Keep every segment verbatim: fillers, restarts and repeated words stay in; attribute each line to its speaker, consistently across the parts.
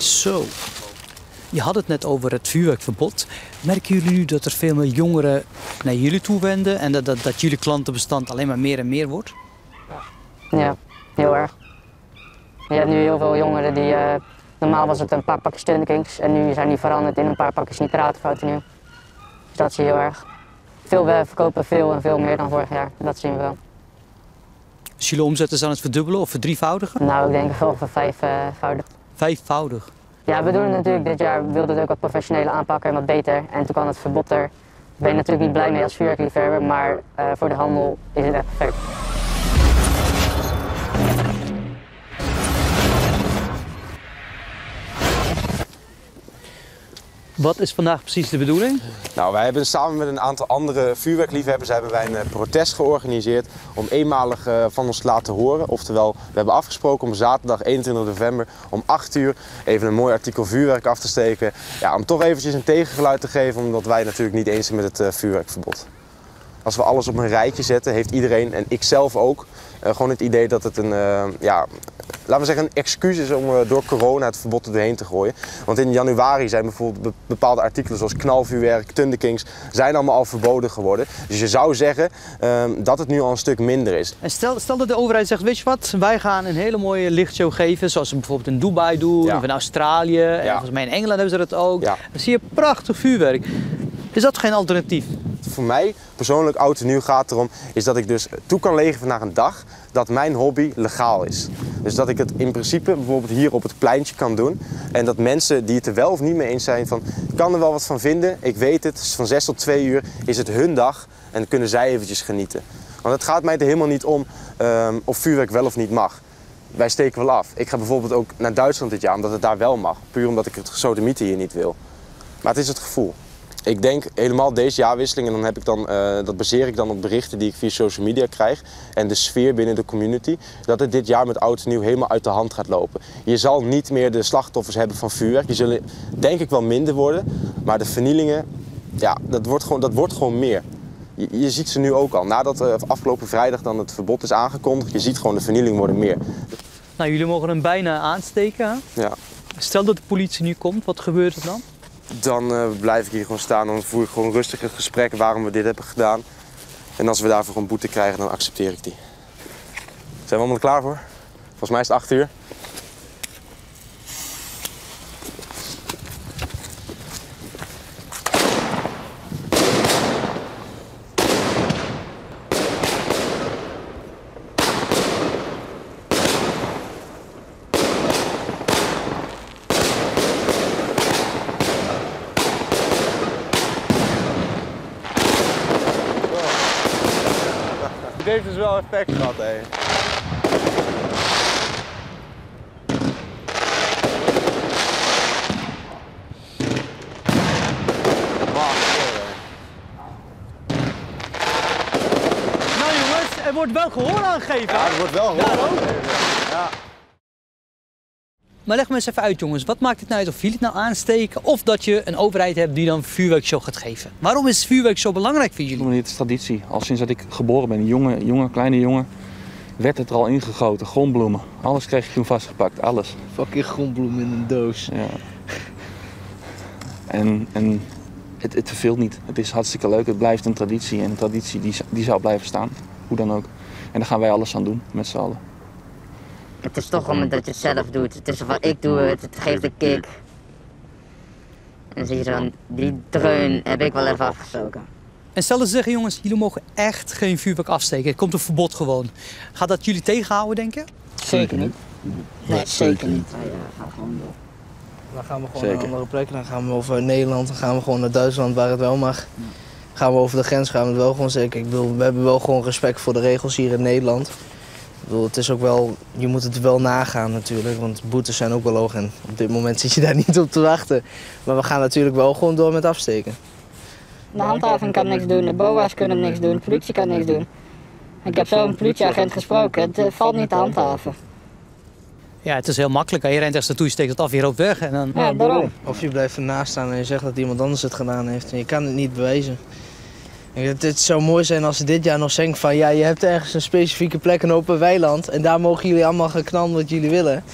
Speaker 1: Zo. Je had het net over het vuurwerkverbod. Merken jullie nu dat er veel meer jongeren naar jullie toe wenden en dat, dat, dat jullie klantenbestand alleen maar meer en meer wordt?
Speaker 2: Ja, heel erg. Je hebt nu heel veel jongeren die, uh, normaal was het een paar pakjes Tundekings en nu zijn die veranderd in een paar pakjes nitratenfouten nu. Dus dat zie je heel erg. Veel, we verkopen veel en veel meer dan vorig jaar, dat zien we wel.
Speaker 1: Dus jullie omzet is aan het verdubbelen of verdrievoudigen?
Speaker 2: Nou, ik denk wel voor vijfvoudig.
Speaker 1: Vijfvoudig?
Speaker 2: Ja, we doen het natuurlijk dit jaar, we wilden het ook wat professioneler aanpakken en wat beter. En toen kwam het verbod er. Daar ben je natuurlijk niet blij mee als vuurwerkliefhebber, maar uh, voor de handel is het echt perfect.
Speaker 1: Wat is vandaag precies de bedoeling?
Speaker 3: Nou, wij hebben samen met een aantal andere vuurwerkliefhebbers hebben wij een uh, protest georganiseerd om eenmalig uh, van ons te laten horen. Oftewel, we hebben afgesproken om zaterdag eenentwintig november om acht uur even een mooi artikel vuurwerk af te steken. Ja, om toch eventjes een tegengeluid te geven, omdat wij natuurlijk niet eens zijn met het uh, vuurwerkverbod. Als we alles op een rijtje zetten, heeft iedereen, en ik zelf ook, uh, gewoon het idee dat het een, uh, ja, laten we zeggen, een excuus is om uh, door corona het verbod er doorheen te gooien. Want in januari zijn bijvoorbeeld bepaalde artikelen zoals knalvuurwerk, Tundekings, zijn allemaal al verboden geworden. Dus je zou zeggen uh, dat het nu al een stuk minder is.
Speaker 1: En stel, stel dat de overheid zegt, weet je wat, wij gaan een hele mooie lichtshow geven, zoals ze bijvoorbeeld in Dubai doen, ja. of in Australië, ja. en volgens mij in Engeland hebben ze dat ook. Ja. Dan zie je prachtig vuurwerk. Is dat geen alternatief?
Speaker 3: Voor mij, persoonlijk, oud en nieuw gaat erom, is dat ik dus toe kan leven naar een dag dat mijn hobby legaal is. Dus dat ik het in principe bijvoorbeeld hier op het pleintje kan doen. En dat mensen die het er wel of niet mee eens zijn van, ik kan er wel wat van vinden, ik weet het, van zes tot twee uur is het hun dag en dan kunnen zij eventjes genieten. Want het gaat mij er helemaal niet om um, of vuurwerk wel of niet mag. Wij steken wel af. Ik ga bijvoorbeeld ook naar Duitsland dit jaar omdat het daar wel mag. Puur omdat ik het gesodemieten hier niet wil. Maar het is het gevoel. Ik denk helemaal deze jaarwisseling, en dan heb ik dan, uh, dat baseer ik dan op berichten die ik via social media krijg en de sfeer binnen de community, dat het dit jaar met oud en nieuw helemaal uit de hand gaat lopen. Je zal niet meer de slachtoffers hebben van vuurwerk, die zullen denk ik wel minder worden, maar de vernielingen, ja, dat wordt gewoon, dat wordt gewoon meer. Je, je ziet ze nu ook al, nadat uh, afgelopen vrijdag dan het verbod is aangekondigd, je ziet gewoon de vernielingen worden meer.
Speaker 1: Nou, jullie mogen hem bijna aansteken, hè?
Speaker 3: Ja.
Speaker 1: Stel dat de politie nu komt, wat gebeurt er dan?
Speaker 3: Dan uh, blijf ik hier gewoon staan, dan voer ik gewoon rustig het gesprek waarom we dit hebben gedaan. En als we daarvoor gewoon boete krijgen, dan accepteer ik die. Zijn we allemaal er klaar voor? Volgens mij is het acht uur. Het heeft dus wel effect gehad, hé.
Speaker 1: Nou jongens, er wordt wel gehoor aangegeven.
Speaker 3: Ja, er wordt wel gehoor aangegeven. Ja.
Speaker 1: Maar leg me eens even uit jongens, wat maakt het nou uit of jullie het nou aansteken of dat je een overheid hebt die dan vuurwerkshow gaat geven? Waarom is vuurwerk zo belangrijk voor jullie?
Speaker 4: Het is traditie. Al sinds dat ik geboren ben, een jonge, jonge, kleine jongen, werd het er al ingegoten. Grondbloemen. Alles kreeg je toen vastgepakt, alles.
Speaker 5: Fucking grondbloemen in een doos.
Speaker 4: Ja. En, en het, het verveelt niet. Het is hartstikke leuk. Het blijft een traditie en een traditie die, die zou blijven staan. Hoe dan ook. En daar gaan wij alles aan doen, met z'n allen.
Speaker 2: Het is toch omdat je het zelf doet. Het is wat ik doe, het, het geeft een kick. En dan zie je zo, die dreun heb ik wel even afgestoken.
Speaker 1: En stel dat ze zeggen, jongens, jullie mogen echt geen vuurwerk afsteken. Er komt een verbod gewoon. Gaat dat jullie tegenhouden, denk je?
Speaker 2: Zeker niet. Nee, zeker niet.
Speaker 5: Dan gaan we gewoon
Speaker 4: Zeker.
Speaker 5: naar andere plekken. Dan gaan we over Nederland, dan gaan we gewoon naar Duitsland waar het wel mag. Gaan we over de grens, gaan we het wel gewoon zeker. Ik bedoel, we hebben wel gewoon respect voor de regels hier in Nederland. Ik bedoel, het is ook wel, je moet het wel nagaan natuurlijk, want boetes zijn ook wel hoog en op dit moment zit je daar niet op te wachten. Maar we gaan natuurlijk wel gewoon door met afsteken.
Speaker 2: De handhaving kan niks doen, de B O A's kunnen niks doen, de politie kan niks doen. Ik heb zo een politieagent gesproken, het uh, valt niet te handhaven.
Speaker 1: Ja, het is heel makkelijk. Je rent ergens naartoe, je steekt het af, je rookt weg en dan...
Speaker 2: Ja, daarom.
Speaker 5: Of je blijft ernaast staan en je zegt dat iemand anders het gedaan heeft en je kan het niet bewijzen. Het, het zou mooi zijn als ze dit jaar nog zeggen van ja, je hebt ergens een specifieke plek, een open weiland en daar mogen jullie allemaal gaan knallen wat jullie willen.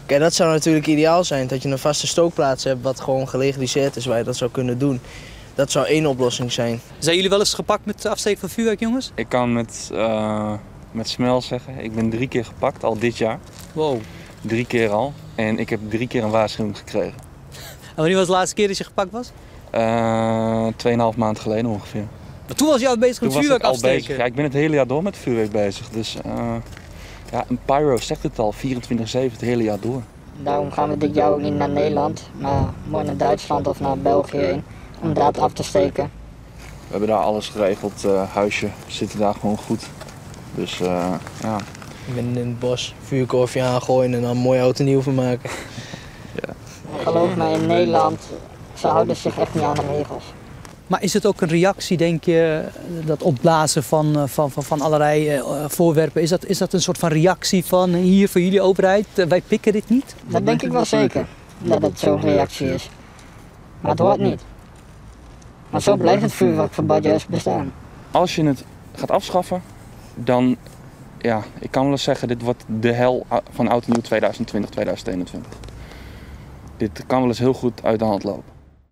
Speaker 5: Kijk, dat zou natuurlijk ideaal zijn, dat je een vaste stookplaats hebt wat gewoon gelegaliseerd is waar je dat zou kunnen doen. Dat zou één oplossing zijn.
Speaker 1: Zijn jullie wel eens gepakt met afsteken van vuurwerk, jongens?
Speaker 4: Ik kan met, uh, met smel zeggen, ik ben drie keer gepakt, al dit jaar.
Speaker 1: Wow.
Speaker 4: Drie keer al. En ik heb drie keer een waarschuwing gekregen.
Speaker 1: En wanneer was de laatste keer dat je gepakt was?
Speaker 4: Uh, tweeënhalf maand geleden ongeveer.
Speaker 1: Maar toen was je al bezig met
Speaker 4: toen
Speaker 1: vuurwerk
Speaker 4: was ik al
Speaker 1: afsteken?
Speaker 4: bezig. Ja, ik ben het hele jaar door met vuurwerk bezig. Dus uh, ja, een pyro zegt het al, vierentwintig zeven het hele jaar door.
Speaker 2: Daarom gaan we dit jaar ook niet naar Nederland, maar mooi naar Duitsland of naar België heen om draad af te steken.
Speaker 4: We hebben daar alles geregeld, uh, huisje zitten daar gewoon goed. Dus uh, ja.
Speaker 5: Ik ben in het bos vuurkorfje aangooien en dan een mooi oud en nieuw van maken.
Speaker 4: Ja.
Speaker 2: Geloof mij, in Nederland, ze houden zich echt niet aan de regels.
Speaker 1: Maar is het ook een reactie, denk je, dat opblazen van, van, van, van allerlei uh, voorwerpen, is dat, is dat een soort van reactie van hier voor jullie overheid, uh, wij pikken dit niet?
Speaker 2: Dat denk ik wel zeker, dat het zo'n reactie is. Maar het hoort niet. Maar zo blijft het vuurwerkverbod juist bestaan.
Speaker 4: Als je het gaat afschaffen, dan, ja, ik kan wel eens zeggen, dit wordt de hel van oud en nieuw tweeduizend twintig, tweeduizend eenentwintig. Dit kan wel eens heel goed uit de hand lopen.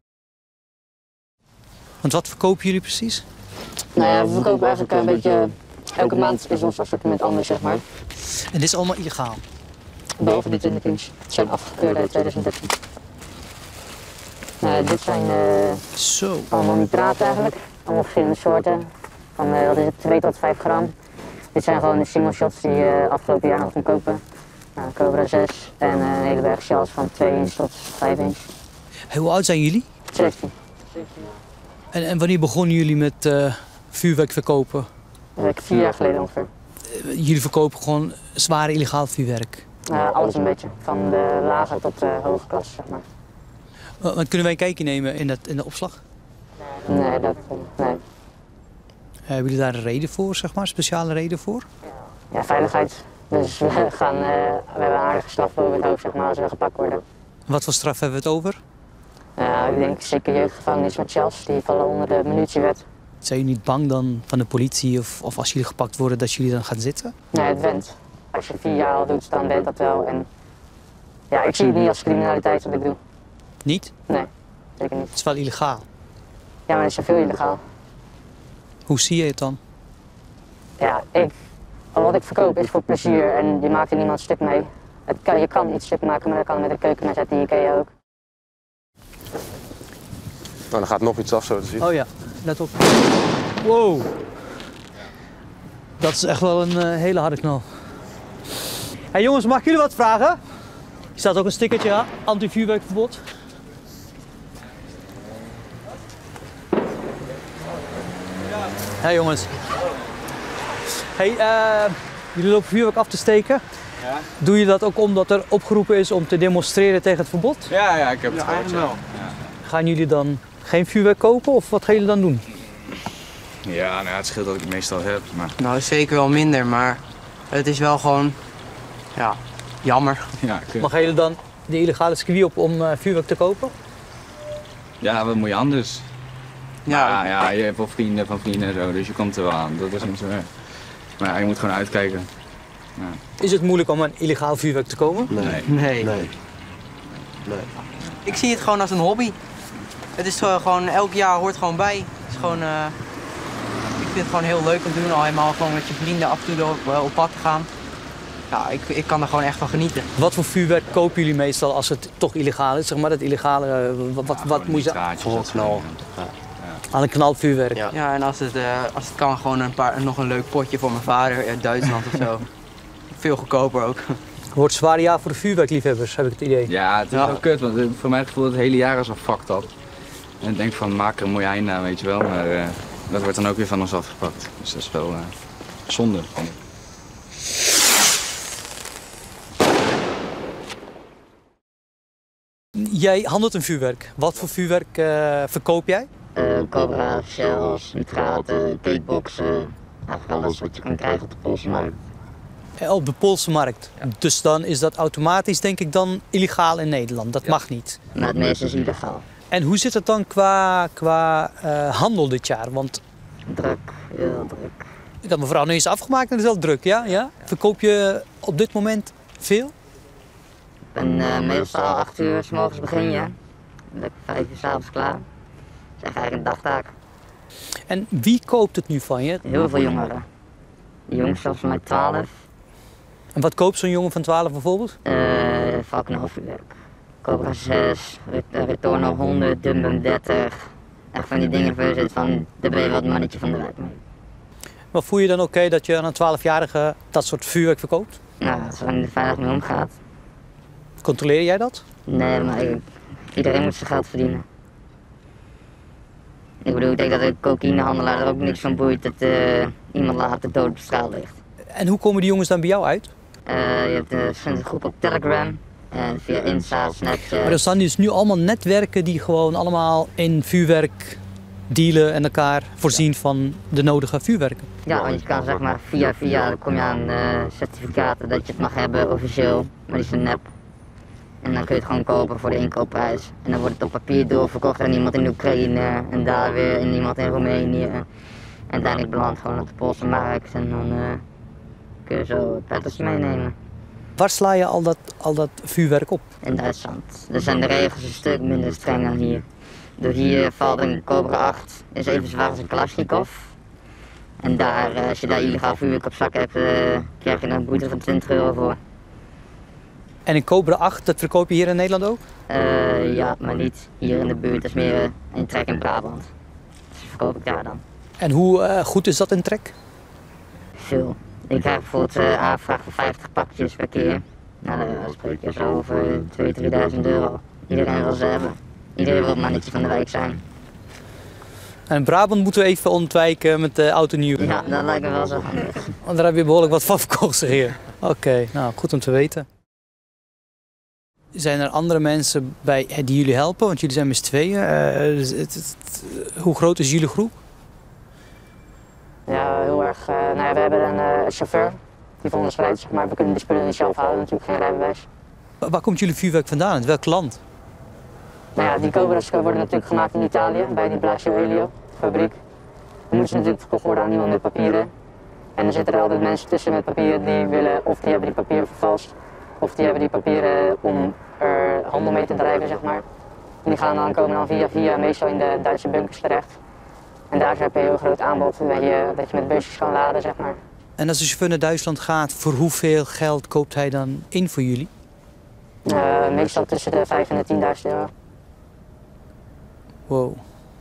Speaker 1: Want wat verkopen jullie precies?
Speaker 2: Nou ja, we verkopen eigenlijk een beetje, elke maand is ons assortiment anders, zeg maar.
Speaker 1: En dit is allemaal illegaal?
Speaker 2: Behalve die twintig inch, het zijn afgekeurd uit tweeduizend dertien. Uh, dit zijn uh,
Speaker 1: Zo.
Speaker 2: allemaal nitraten eigenlijk, allemaal verschillende soorten. Van uh, wat is het, twee tot vijf gram. Dit zijn gewoon de single shots die je uh, afgelopen jaar nog kon kopen. Nou, Cobra zes en uh, een hele berg shells van twee inch tot vijf inch.
Speaker 1: Hey, hoe oud zijn jullie?
Speaker 2: zestien.
Speaker 1: En, en wanneer begonnen jullie met uh, vuurwerk verkopen?
Speaker 2: Dat heb ik vier jaar geleden ongeveer.
Speaker 1: Uh, jullie verkopen gewoon zware illegaal vuurwerk?
Speaker 2: Uh, alles een beetje, van de lage tot de hoge klasse, zeg maar.
Speaker 1: Uh, want kunnen wij een kijkje nemen in, dat, in de opslag?
Speaker 2: Nee, dat, nee.
Speaker 1: Uh, hebben jullie daar een reden voor, zeg maar, een speciale reden voor?
Speaker 2: Ja, veiligheid. Dus we, gaan, uh, we hebben een aardige straf boven het hoofd, zeg maar, als we gepakt worden.
Speaker 1: Wat voor straf hebben we het over?
Speaker 2: Uh, ik denk zeker jeugdgevangenis met shells, die vallen onder de munitiewet.
Speaker 1: Zijn jullie niet bang dan van de politie of, of als jullie gepakt worden dat jullie dan gaan zitten?
Speaker 2: Nee, het went. Als je vier jaar al doet, dan went dat wel. En ja, ik zie het niet als criminaliteit wat ik doe.
Speaker 1: Niet?
Speaker 2: Nee, zeker niet.
Speaker 1: Het is wel illegaal.
Speaker 2: Ja, maar het is zoveel illegaal.
Speaker 1: Hoe zie je het dan?
Speaker 2: Ja, ik, wat ik verkoop is voor plezier en je maakt er niemand stuk mee. Het kan, je kan iets stuk maken, maar dat kan met een keukenmes uit de Ikea ook.
Speaker 3: Oh, dan gaat nog iets af zo te zien.
Speaker 1: Oh ja, let op. Wow. Dat is echt wel een uh, hele harde knal. Hey jongens, mag ik jullie wat vragen? Er staat ook een stickertje aan, anti-vuurwerkverbod. Hey jongens. Hey, uh, jullie lopen vuurwerk af te steken.
Speaker 6: Ja.
Speaker 1: Doe je dat ook omdat er opgeroepen is om te demonstreren tegen het verbod?
Speaker 6: Ja, ja, ik heb het ja, gehoord. Ja.
Speaker 1: Gaan jullie dan geen vuurwerk kopen of wat gaan jullie dan doen?
Speaker 6: Ja, nou ja, het scheelt dat ik het meestal heb. Maar...
Speaker 7: Nou, zeker wel minder, maar het is wel gewoon, ja, jammer.
Speaker 6: Ja,
Speaker 1: maar gaan jullie dan de illegale circuit op om uh, vuurwerk te kopen?
Speaker 6: Ja, wat moet je anders?
Speaker 7: Ja,
Speaker 6: ja, ja, je hebt wel vrienden van vrienden en zo, dus je komt er wel aan. Dat is niet zo erg. Maar ja, je moet gewoon uitkijken. Ja.
Speaker 1: Is het moeilijk om aan illegaal vuurwerk te komen?
Speaker 6: Nee.
Speaker 7: Nee.
Speaker 3: Nee. nee.
Speaker 7: Ik zie het gewoon als een hobby. Het is gewoon, elk jaar hoort gewoon bij. Het is gewoon, uh, ik vind het gewoon heel leuk om te doen, al helemaal gewoon met je vrienden af en toe op, op pad te gaan. Ja, ik, ik kan er gewoon echt van genieten.
Speaker 1: Wat voor vuurwerk kopen jullie meestal als het toch illegaal is? Zeg maar dat illegale, wat, wat,
Speaker 6: Ja,
Speaker 1: wat moet je...
Speaker 3: Voor een knal.
Speaker 6: Ja.
Speaker 1: Aan een knalvuurwerk.
Speaker 7: Ja, ja en als het, uh, als het kan, gewoon een paar, nog een leuk potje voor mijn vader uit Duitsland of zo. Veel goedkoper ook.
Speaker 1: Het wordt een zwaar jaar voor de vuurwerkliefhebbers, heb ik het idee.
Speaker 6: Ja, het is
Speaker 7: Ja.
Speaker 6: wel kut, want voor mij gevoel het hele jaar is al fucked up. En ik denk van, maak er een mooi einde aan, weet je wel. Maar uh, dat wordt dan ook weer van ons afgepakt. Dus dat is wel uh, zonde, vind ik.
Speaker 1: Jij handelt een vuurwerk. Wat voor vuurwerk uh, verkoop jij?
Speaker 2: Uh, Cobra, shells, nitraten, gateboxen, alles wat je kan krijgen op de Poolse markt.
Speaker 1: Uh, op de Poolse markt. Ja. Dus dan is dat automatisch, denk ik, dan illegaal in Nederland. Dat ja. mag niet.
Speaker 2: Maar het meeste is illegaal.
Speaker 1: En hoe zit het dan qua, qua uh, handel dit jaar? Want...
Speaker 2: Druk, heel druk.
Speaker 1: Ik had mevrouw nu eens afgemaakt en het is wel druk, ja? ja? Verkoop je op dit moment veel?
Speaker 2: En uh, meestal acht uur 's morgens begin je. Dan ben ik vijf uur 's avonds klaar. Dat is eigenlijk een dagtaak.
Speaker 1: En wie koopt het nu van je?
Speaker 2: Heel veel jongeren. Die jongens zelfs van mij twaalf.
Speaker 1: En wat koopt zo'n jongen van twaalf bijvoorbeeld?
Speaker 2: Uh, Valkenhof vuurwerk. Cobra zes, Retorno honderd, Dumbum dertig. Echt van die dingen waar je zit van, daar ben je wel het mannetje van de wijk mee.
Speaker 1: Maar voel je dan oké okay dat je aan een twaalfjarige dat soort vuurwerk verkoopt?
Speaker 2: Nou, als er er veilig mee omgaat.
Speaker 1: Controleer jij dat?
Speaker 2: Nee, maar ik, iedereen moet zijn geld verdienen. Ik bedoel, ik denk dat een cocaïnehandelaar er ook niks van boeit dat uh, iemand later dood op de straat ligt.
Speaker 1: En hoe komen die jongens dan bij jou uit?
Speaker 2: Uh, je hebt een groep op Telegram en via Insta, Snapchat.
Speaker 1: Maar er staan dus nu allemaal netwerken die gewoon allemaal in vuurwerk dealen en elkaar voorzien van de nodige vuurwerken.
Speaker 2: Ja, want je kan zeg maar via via kom je aan uh, certificaten dat je het mag hebben officieel, maar die zijn nep. En dan kun je het gewoon kopen voor de inkoopprijs. En dan wordt het op papier doorverkocht aan iemand in Oekraïne en daar weer in iemand in Roemenië. En uiteindelijk belandt gewoon op de Poolse markt en dan uh, kun je zo petters meenemen.
Speaker 1: Waar sla je al dat, al dat vuurwerk op?
Speaker 2: In Duitsland. Er zijn de regels een stuk minder streng dan hier. Door hier valt een Cobra acht, is even zwaar als een Kalashnikov. En daar, als je daar illegaal vuurwerk op zak hebt, uh, krijg je een boete van twintig euro voor.
Speaker 1: En een Cobra acht, dat verkoop je hier in Nederland ook?
Speaker 2: Uh, ja, maar niet hier in de buurt. Dat is meer uh, in Trek in Brabant. Dus dat verkoop ik daar dan.
Speaker 1: En hoe uh, goed is dat in Trek?
Speaker 2: Veel. Ik krijg bijvoorbeeld uh, aanvraag voor vijftig pakjes per keer. Nou, dan spreek je zo over tweeduizend, drieduizend euro. Iedereen wil ze hebben. Iedereen wil het mannetje van de wijk zijn.
Speaker 1: En Brabant moeten we even ontwijken met de auto nieuw.
Speaker 2: Ja, dat lijkt me wel zo handig.
Speaker 1: Want daar heb je behoorlijk wat van verkocht hier. Oké, okay, nou goed om te weten. Zijn er andere mensen bij die jullie helpen? Want jullie zijn met z'n tweeën. Uh, het, het, het, hoe groot is jullie groep?
Speaker 2: Ja, heel erg. Uh, nou ja, we hebben een uh, chauffeur die voor ons rijdt, zeg maar we kunnen die spullen niet zelf houden, natuurlijk geen rijbewijs.
Speaker 1: Waar komt jullie vuurwerk vandaan? Uit welk land?
Speaker 2: Nou ja, die Cobra's worden natuurlijk gemaakt in Italië, bij die Blasio Helio fabriek. Dan moeten ze natuurlijk verkocht worden aan iemand met papieren. En dan zitten er altijd mensen tussen met papieren die willen, of die hebben die papieren vervalst, of die hebben die papieren om er handel mee te drijven, zeg maar. En die gaan dan komen dan via via meestal in de Duitse bunkers terecht. En daar heb je een heel groot aanbod dat je, dat je met busjes kan laden, zeg maar.
Speaker 1: En als de chauffeur naar Duitsland gaat, voor hoeveel geld koopt hij dan in voor jullie?
Speaker 2: Uh, meestal tussen de vijf en de tienduizend euro.
Speaker 1: Wow.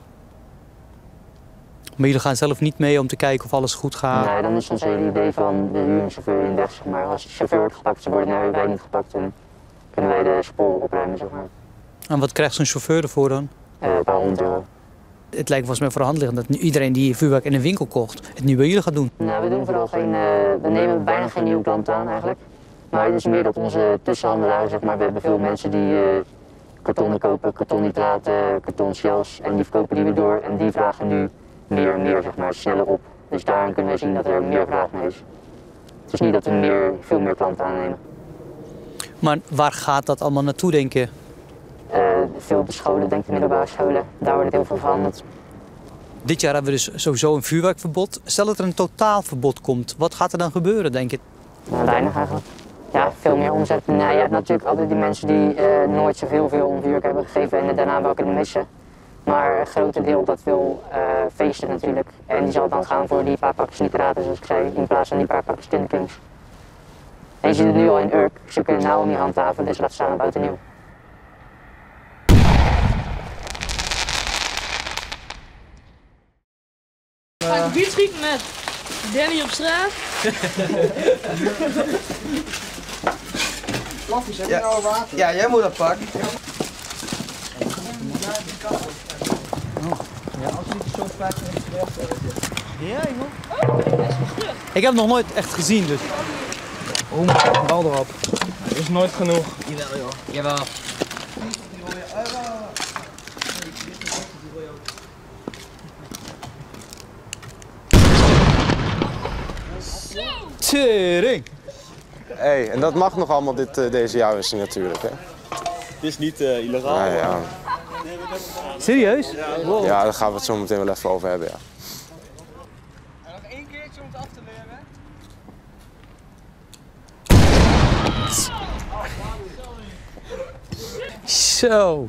Speaker 1: Maar jullie gaan zelf niet mee om te kijken of alles goed gaat?
Speaker 2: Nee, dan is ons hele idee van de huur een chauffeur in weg, zeg maar. Als de chauffeur wordt gepakt, ze worden nou wij niet gepakt, dan kunnen wij de sporen opruimen, zeg maar.
Speaker 1: En wat krijgt zo'n chauffeur ervoor dan?
Speaker 2: Uh, een paar honderd euro.
Speaker 1: Het lijkt volgens mij voor de hand liggend dat nu iedereen die vuurwerk in een winkel kocht, het nu bij jullie gaat doen.
Speaker 2: Nou, we doen vooral geen, uh, we nemen bijna geen nieuwe klanten aan eigenlijk. Maar het is meer dat onze tussenhandelaren, zeg maar, we hebben veel mensen die uh, kartonnen kopen, kartonnitraten, kartonshells en die verkopen die weer door en die vragen nu meer en meer, zeg maar, sneller op. Dus daarin kunnen we zien dat er meer vraag naar is. Het is niet dat we meer, veel meer klanten aannemen.
Speaker 1: Maar waar gaat dat allemaal naartoe, denk je?
Speaker 2: Uh, veel op de scholen, denk ik, de middelbare scholen. Daar wordt het heel veel verhandeld.
Speaker 1: Dit jaar hebben we dus sowieso een vuurwerkverbod. Stel dat er een totaalverbod komt, wat gaat er dan gebeuren, denk je?
Speaker 2: Nou, weinig eigenlijk. Ja, veel meer omzet. Nou, je hebt natuurlijk altijd die mensen die uh, nooit zoveel veel om vuurwerk hebben gegeven en het daarna wel kunnen missen. Maar een grote deel dat wil uh, feesten natuurlijk. En die zal dan gaan voor die paar pakjes nitraten, zoals ik zei, in plaats van die paar pakjes Tinnekings. En je ziet het nu al in Urk. Ze kunnen nou al niet handhaven, dus laat staan op oud en nieuw.
Speaker 8: Ga ik bier schieten met Danny op straat?
Speaker 7: Laffies, heb je nou water? Ja, jij moet dat pakken. Ja, als je zo vaak ja, joh.
Speaker 1: Ik heb hem nog nooit echt gezien, dus.
Speaker 7: Hoe moet ik bal erop?
Speaker 4: Dat is nooit genoeg.
Speaker 7: Jawel, joh. Jawel.
Speaker 1: Tering!
Speaker 3: Hey, en dat mag nog allemaal dit, uh, deze jaarwisseling natuurlijk, hè?
Speaker 4: Het is niet uh, illegaal.
Speaker 3: Ja, ja.
Speaker 1: Serieus? Wow.
Speaker 3: Ja, daar gaan we het zo meteen wel even over hebben, ja.
Speaker 7: En nog één keertje om het af te leren.
Speaker 1: Zo.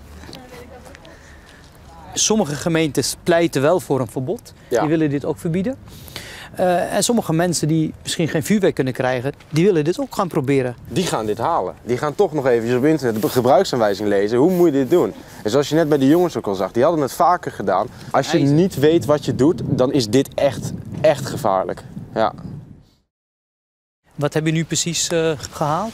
Speaker 1: Sommige gemeentes pleiten wel voor een verbod. Ja. Die willen dit ook verbieden. Uh, en sommige mensen die misschien geen vuurwerk kunnen krijgen, die willen dit ook gaan proberen.
Speaker 3: Die gaan dit halen. Die gaan toch nog eventjes op internet de gebruiksaanwijzing lezen. Hoe moet je dit doen? En zoals je net bij de jongens ook al zag, die hadden het vaker gedaan. Als je niet weet wat je doet, dan is dit echt, echt gevaarlijk. Ja.
Speaker 1: Wat heb je nu precies uh, gehaald?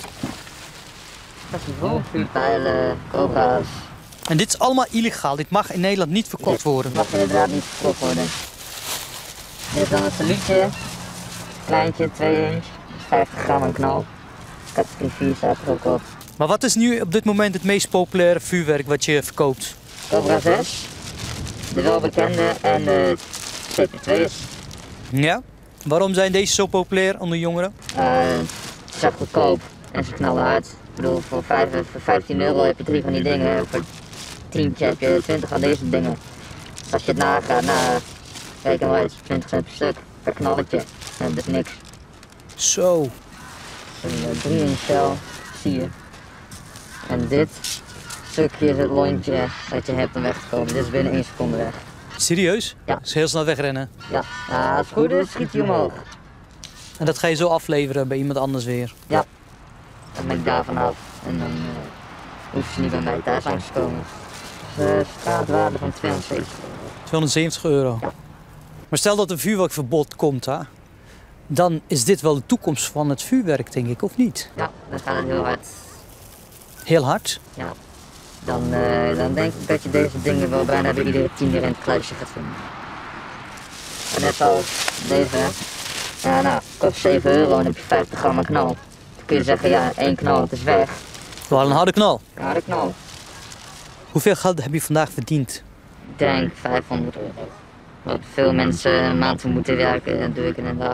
Speaker 2: Vuurpijlen, cobra's.
Speaker 1: En dit is allemaal illegaal. Dit mag in Nederland niet verkocht worden.
Speaker 2: Dit mag inderdaad niet verkocht worden. Dit is dan een salutje. Kleintje, twee inch. vijftig gram aan knal. Categorie vier staat er ook op.
Speaker 1: Maar wat is nu op dit moment het meest populaire vuurwerk wat je verkoopt?
Speaker 2: Cobra zes. De welbekende en de C P twee's.
Speaker 1: Ja? Waarom zijn deze zo populair onder jongeren?
Speaker 2: Uh, ze zijn goedkoop en ze knallen hard. Ik bedoel, voor, vijf, voor vijftien euro heb je drie van die dingen. Voor tientje heb je twintig van deze dingen. Als je het nagaat, nou, reken maar uit, twintig cent per stuk, per knalletje. En dat is niks.
Speaker 1: Zo.
Speaker 2: Een drie inch cel, zie je. En dit stukje is het lontje dat je hebt om weg te komen. Dit is binnen één seconde weg.
Speaker 1: Serieus?
Speaker 2: Ja.
Speaker 1: Dus heel snel wegrennen?
Speaker 2: Ja. Nou, als het goed is, schiet hij omhoog.
Speaker 1: En dat ga je zo afleveren bij iemand anders weer?
Speaker 2: Ja. Dan ben ik daarvan af. En dan uh, hoef je niet bij mij thuis langs te komen. Dus uh, straatwaarde van tweehonderdzeventig euro.
Speaker 1: tweehonderdzeventig euro?
Speaker 2: Ja.
Speaker 1: Maar stel dat een vuurwerkverbod komt, hè? Dan is dit wel de toekomst van het vuurwerk, denk ik, of niet?
Speaker 2: Ja, dan gaat het heel hard.
Speaker 1: Heel hard?
Speaker 2: Ja. Dan, uh, dan denk ik dat je deze dingen wel bijna bij iedere tiener in het kluisje gaat vinden. En net zoals deze. Ja, nou, kost zeven euro en heb je vijftig gram aan knal. Dan kun je zeggen, ja, één knal, het is weg.
Speaker 1: Wel een harde knal?
Speaker 2: Een harde knal.
Speaker 1: Hoeveel geld heb je vandaag verdiend?
Speaker 2: Ik denk vijfhonderd euro. Wat veel mensen een maand voor moeten werken, dat doe ik in een dag.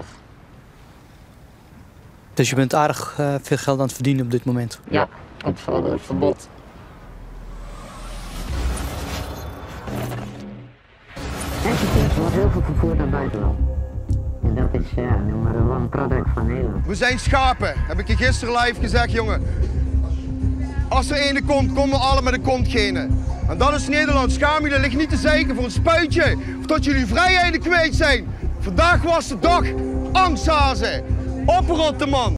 Speaker 1: Dus je bent aardig uh, veel geld aan het verdienen op dit moment?
Speaker 2: Ja, op het verbod. Er wordt heel veel vervoerd naar buitenland. En dat is ja, noem maar een one product van Nederland.
Speaker 9: We zijn schapen, heb ik je gisteren live gezegd, jongen. Als er ene komt, komen we allemaal met de kont gene. En dat is Nederland. Schaam je, dat ligt niet te zeiken voor een spuitje. Tot jullie vrijheden kwijt zijn. Vandaag was de dag. Angsthazen. Oprotten, man.